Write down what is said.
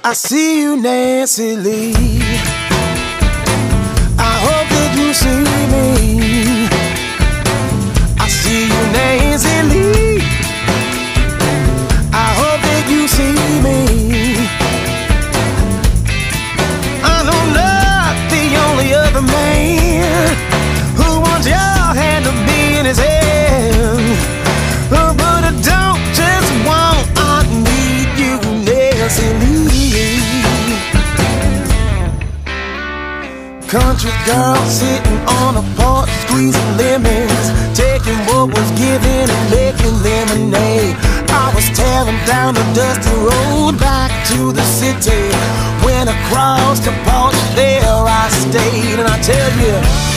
I see you, Nancy Lee. I hope that you see me. I see you, Nancy Lee. I hope that you see me. I know not the only other man who wants your hand to be in his hand, but I don't just want, I need you, Nancy Lee. Country girl sitting on a porch, squeezing lemons, taking what was given and making lemonade. I was tearing down the dusty road back to the city. When I crossed the porch, there I stayed. And I tell you,